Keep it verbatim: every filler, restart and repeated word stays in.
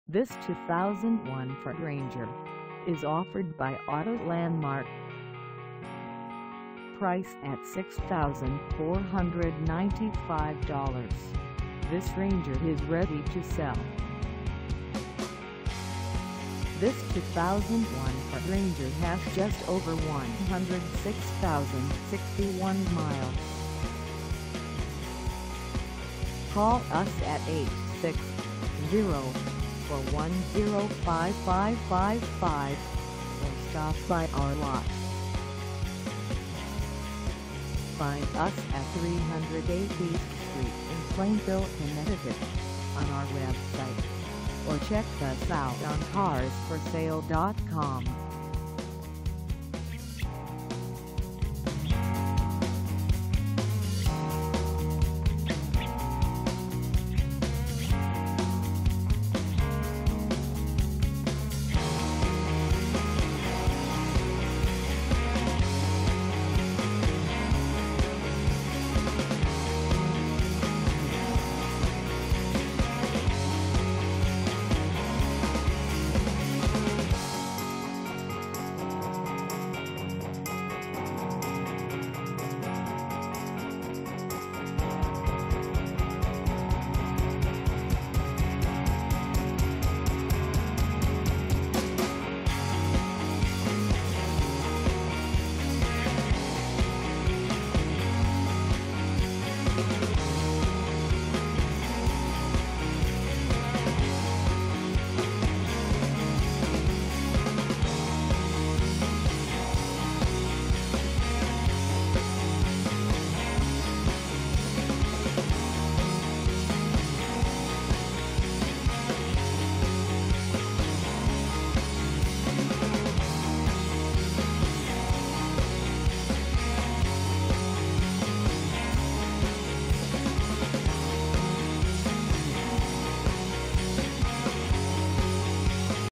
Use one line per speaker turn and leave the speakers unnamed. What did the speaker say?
This two thousand one Ford Ranger is offered by Auto Landmark. Price at six thousand four hundred ninety-five dollars. This Ranger is ready to sell. This two thousand one Ford Ranger has just over one hundred six thousand sixty-one miles. Call us at eight six zero, four one zero, five five five five or stop by our lot. Find us at three hundred eight East Street in Plainville, Connecticut on our website, or check us out on cars for sale dot com.